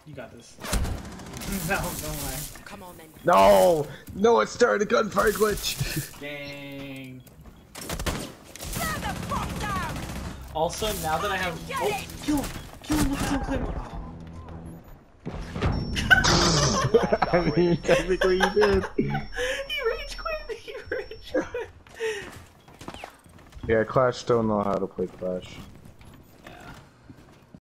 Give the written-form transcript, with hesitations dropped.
You got this. No, don't lie. Come on then. No! No, it started a gunfire glitch! Dang. Stand the fuck down! Also, now that I have. Oh, kill him! Kill him with his own claymore! I mean, technically you did. He rage quit! He rage quit! Yeah, Clash don't know how to play Clash.